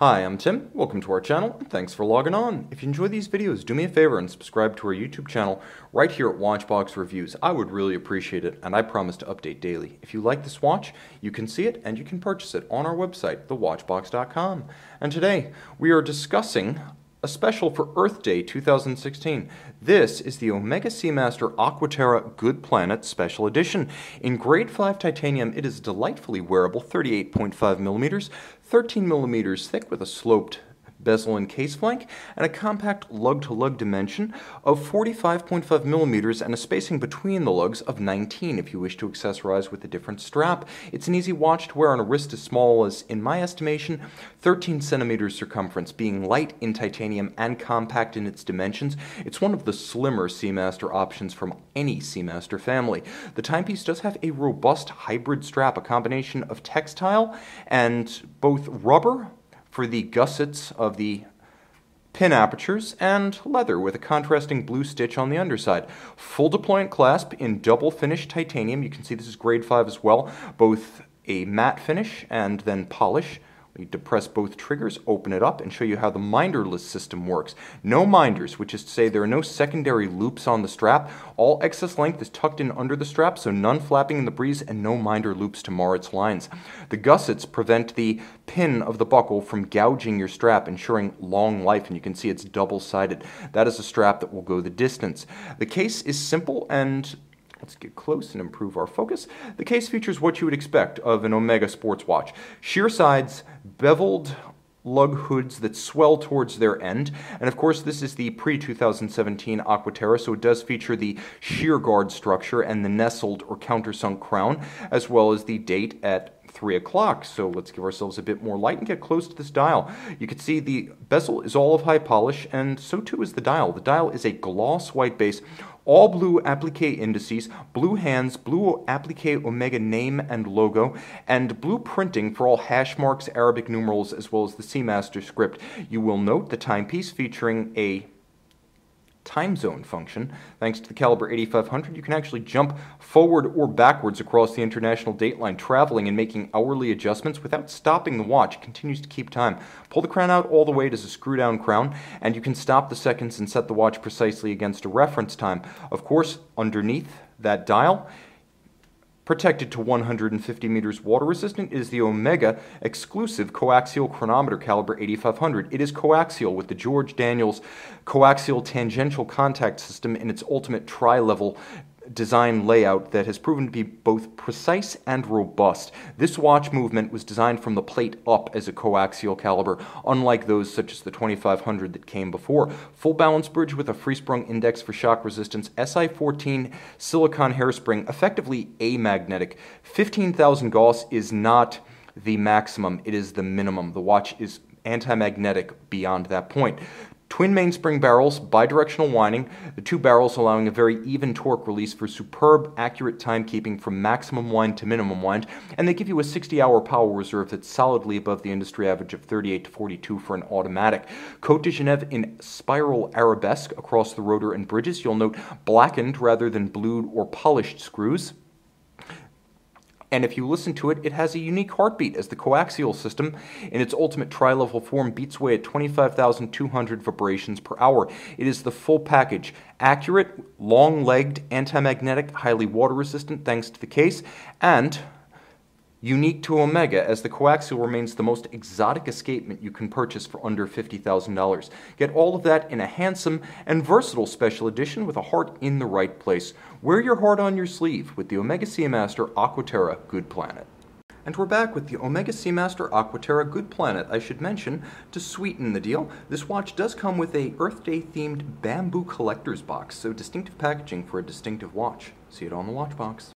Hi, I'm Tim. Welcome to our channel, and thanks for logging on. If you enjoy these videos, do me a favor and subscribe to our YouTube channel right here at Watchbox Reviews. I would really appreciate it, and I promise to update daily. If you like this watch, you can see it and you can purchase it on our website, thewatchbox.com. And today, we are discussing a special for Earth Day 2016. This is the Omega Seamaster Aqua Terra Good Planet Special Edition. In grade 5 titanium, it is delightfully wearable, 38.5 millimeters, 13 millimeters thick with a sloped bezel and case flank, and a compact lug-to-lug dimension of 45.5 millimeters and a spacing between the lugs of 19 if you wish to accessorize with a different strap. It's an easy watch to wear on a wrist as small as, in my estimation, 13 centimeters circumference. Being light in titanium and compact in its dimensions, it's one of the slimmer Seamaster options from any Seamaster family. The timepiece does have a robust hybrid strap, a combination of textile and both rubber for the gussets of the pin apertures and leather with a contrasting blue stitch on the underside. Full deployant clasp in double finished titanium. You can see this is grade 5 as well, both a matte finish and then polish. We depress both triggers, open it up, and show you how the minderless system works. No minders, which is to say there are no secondary loops on the strap. All excess length is tucked in under the strap, so none flapping in the breeze and no minder loops to mar its lines. The gussets prevent the pin of the buckle from gouging your strap, ensuring long life, and you can see it's double-sided. That is a strap that will go the distance. The case is simple and let's get close and improve our focus. The case features what you would expect of an Omega sports watch. Sheer sides, beveled lug hoods that swell towards their end, and of course this is the pre-2017 Aqua Terra, so it does feature the sheer guard structure and the nestled or countersunk crown, as well as the date at 3 o'clock. So let's give ourselves a bit more light and get close to this dial. You can see the bezel is all of high polish, and so too is the dial. The dial is a gloss white base, all blue applique indices, blue hands, blue applique Omega name and logo, and blue printing for all hash marks, Arabic numerals, as well as the Seamaster script. You will note the timepiece featuring a time zone function. Thanks to the caliber 8500, you can actually jump forward or backwards across the international date line, traveling and making hourly adjustments without stopping the watch. It continues to keep time. Pull the crown out all the way. It is a screw-down crown, and you can stop the seconds and set the watch precisely against a reference time. Of course, underneath that dial, protected to 150 meters water resistant, is the Omega exclusive coaxial chronometer caliber 8500. It is coaxial with the George Daniels coaxial tangential contact system in its ultimate tri-level design layout that has proven to be both precise and robust. This watch movement was designed from the plate up as a coaxial caliber, unlike those such as the 2500 that came before. Full balance bridge with a free-sprung index for shock resistance, SI14 silicon hairspring, effectively amagnetic. 15,000 Gauss is not the maximum, it is the minimum. The watch is anti-magnetic beyond that point. Twin mainspring barrels, bidirectional winding, the two barrels allowing a very even torque release for superb, accurate timekeeping from maximum wind to minimum wind, and they give you a 60-hour power reserve that's solidly above the industry average of 38 to 42 for an automatic. Cote de Genève in spiral arabesque across the rotor and bridges. You'll note blackened rather than blued or polished screws. And if you listen to it, it has a unique heartbeat as the coaxial system in its ultimate tri-level form beats away at 25,200 vibrations per hour. It is the full package. Accurate, long-legged, anti-magnetic, highly water-resistant thanks to the case, and unique to Omega, as the coaxial remains the most exotic escapement you can purchase for under $50,000. Get all of that in a handsome and versatile special edition with a heart in the right place. Wear your heart on your sleeve with the Omega Seamaster Aqua Terra Good Planet. And we're back with the Omega Seamaster Aqua Terra Good Planet. I should mention, to sweeten the deal, this watch does come with a Earth Day themed bamboo collector's box, so distinctive packaging for a distinctive watch. See it on the watch box.